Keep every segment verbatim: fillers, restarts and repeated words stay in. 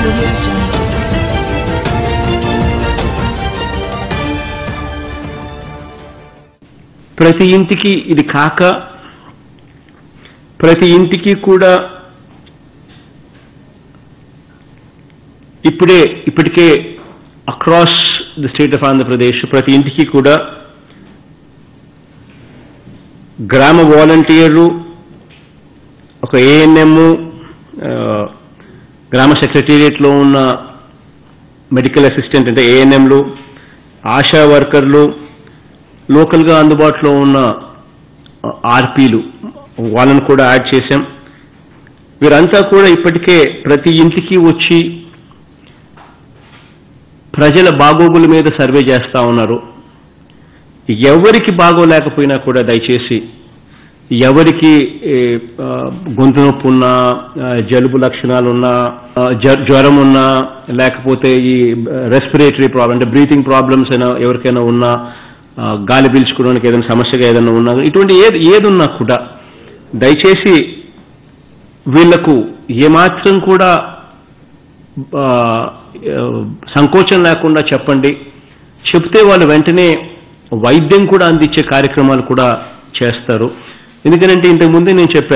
audio jungle. ప్రతి ఇంటికి ఇది కాక ప్రతి ఇంటికి కూడా ఇప్పుడే ఇప్పటికే across the state of Andhra Pradesh ప్రతి ఇంటికి కూడా గ్రామ వాలంటీర్లు, ఒక ఏఎన్ఎం, గ్రామ సెక్రటేరియట్లో ఉన్న మెడికల్ అసిస్టెంట్ అంటే ఏఎన్ఎంలు, ఆశా వర్కర్లు, లోకల్గా అందుబాటులో ఉన్న ఆర్పీలు వాళ్ళను కూడా యాడ్ చేశాం. వీరంతా కూడా ఇప్పటికే ప్రతి ఇంటికి వచ్చి ప్రజల బాగోగుల మీద సర్వే చేస్తూ ఉన్నారు. ఎవరికి బాగోలేకపోయినా కూడా దయచేసి ఎవరికి గొంతు నొప్పి ఉన్నా, జలుబు లక్షణాలున్నా, జ్వరం ఉన్నా, లేకపోతే ఈ రెస్పిరేటరీ ప్రాబ్లం అంటే బ్రీతింగ్ ప్రాబ్లమ్స్ అయినా ఎవరికైనా ఉన్నా, గాలి పీల్చుకోవడానికి ఏదైనా సమస్యగా ఏదైనా ఉన్నా, ఇటువంటి ఏది ఏదున్నా కూడా దయచేసి వీళ్లకు ఏమాత్రం కూడా సంకోచం లేకుండా చెప్పండి. చెప్తే వాళ్ళు వెంటనే వైద్యం కూడా అందించే కార్యక్రమాలు కూడా చేస్తారు. ఎందుకంటే ఇంతకుముందే నేను చెప్పా,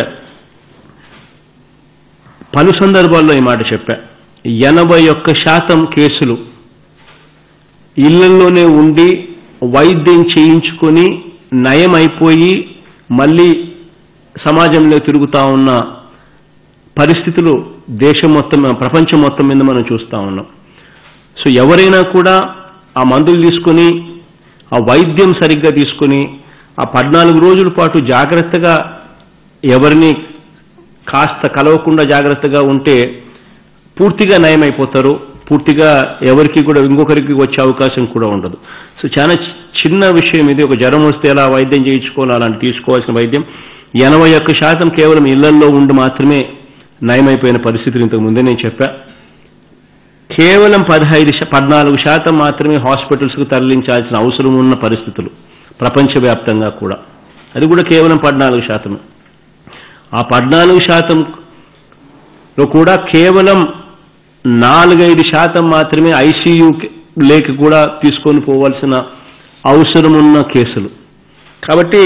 పలు సందర్భాల్లో ఈ మాట చెప్పా, ఎనభై ఒక్క శాతం కేసులు ఇళ్లలోనే ఉండి వైద్యం చేయించుకొని నయం అయిపోయి మళ్ళీ సమాజంలో తిరుగుతూ ఉన్న పరిస్థితులు దేశం మొత్తం, ప్రపంచం మొత్తం మీద మనం చూస్తూ ఉన్నాం. సో ఎవరైనా కూడా ఆ మందులు తీసుకొని, ఆ వైద్యం సరిగ్గా తీసుకొని, ఆ పద్నాలుగు రోజుల పాటు జాగ్రత్తగా ఎవరిని కాస్త కలవకుండా జాగ్రత్తగా ఉంటే పూర్తిగా నయమైపోతారు. పూర్తిగా ఎవరికి కూడా ఇంకొకరికి వచ్చే అవకాశం కూడా ఉండదు. సో చాలా చిన్న విషయం ఇది. ఒక జ్వరం వస్తే ఎలా వైద్యం చేయించుకోవాలి, అలాంటి తీసుకోవాల్సిన వైద్యం ఎనభై ఒక్క శాతం కేవలం ఇళ్లల్లో ఉండి మాత్రమే నయమైపోయిన పరిస్థితులు ఇంతకు ముందే నేను చెప్పా. కేవలం పదహైదు పద్నాలుగు శాతం మాత్రమే హాస్పిటల్స్కు తరలించాల్సిన అవసరం ఉన్న పరిస్థితులు ప్రపంచవ్యాప్తంగా కూడా, అది కూడా కేవలం పద్నాలుగు శాతం. ఆ పద్నాలుగు శాతంలో కూడా కేవలం నాలుగైదు శాతం మాత్రమే ఐసీయూ లేక కూడా తీసుకొని పోవాల్సిన అవసరం ఉన్న కేసులు. కాబట్టి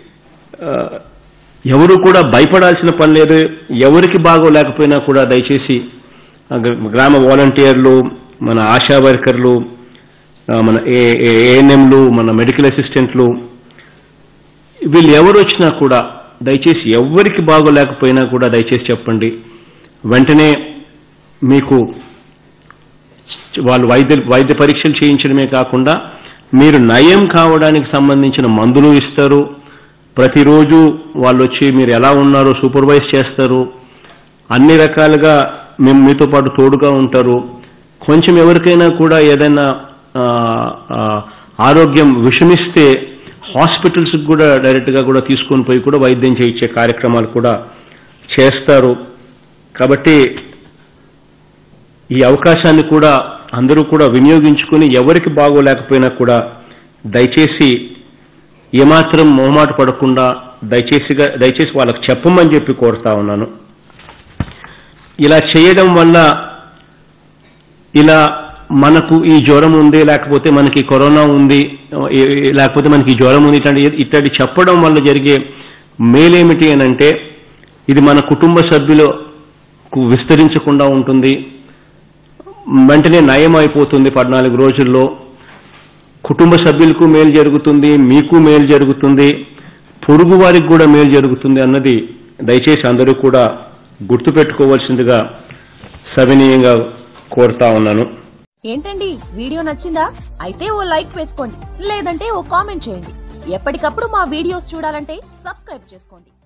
ఎవరు కూడా భయపడాల్సిన పని లేదు. ఎవరికి బాగోలేకపోయినా కూడా దయచేసి గ్రామ వాలంటీర్లు, మన ఆశా వర్కర్లు, మన ఏఎన్ఎంలు, మన మెడికల్ అసిస్టెంట్లు, వీళ్ళు ఎవరు వచ్చినా కూడా దయచేసి ఎవరికి బాగోలేకపోయినా కూడా దయచేసి చెప్పండి. వెంటనే మీకు వాళ్ళు వైద్య వైద్య పరీక్షలు చేయించడమే కాకుండా మీరు నయం కావడానికి సంబంధించిన మందులు ఇస్తారు. ప్రతిరోజు వాళ్ళు వచ్చి మీరు ఎలా ఉన్నారో సూపర్వైజ్ చేస్తారు. అన్ని రకాలుగా మేము మీతో పాటు తోడుగా ఉంటారు. కొంచెం ఎవరికైనా కూడా ఏదైనా ఆరోగ్యం విషమిస్తే హాస్పిటల్స్కి కూడా డైరెక్ట్గా కూడా తీసుకొని పోయి కూడా వైద్యం చేయించే కార్యక్రమాలు కూడా చేస్తారు. కాబట్టి ఈ అవకాశాన్ని కూడా అందరూ కూడా వినియోగించుకుని ఎవరికి బాగోలేకపోయినా కూడా దయచేసి ఏమాత్రం మొహమాట పడకుండా దయచేసిగా దయచేసి వాళ్ళకి చెప్పమని చెప్పి కోరుతా ఉన్నాను. ఇలా చేయడం వల్ల ఇలా మనకు ఈ జ్వరం ఉంది, లేకపోతే మనకి కరోనా ఉంది, లేకపోతే మనకి జ్వరం ఉంది, ఇట్లాంటి ఇట్లాంటి చెప్పడం వల్ల జరిగే మేలేమిటి అని అంటే ఇది మన కుటుంబ సభ్యులకు విస్తరించకుండా ఉంటుంది. వెంటనే నయం అయిపోతుంది. పద్నాలుగు రోజుల్లో కుటుంబ సభ్యులకు మేలు జరుగుతుంది, మీకు మేలు జరుగుతుంది, పొరుగు వారికి కూడా మేలు జరుగుతుంది అన్నది దయచేసి అందరూ కూడా గుర్తుపెట్టుకోవాల్సిందిగా సవినీయంగా కోరుతా ఉన్నాను. ఏంటండి, వీడియో నచ్చిందా? అయితే ఓ లైక్ వేసుకోండి, లేదంటే ఓ కామెంట్ చేయండి. ఎప్పటికప్పుడు మా వీడియోస్ చూడాలంటే సబ్స్క్రైబ్ చేసుకోండి.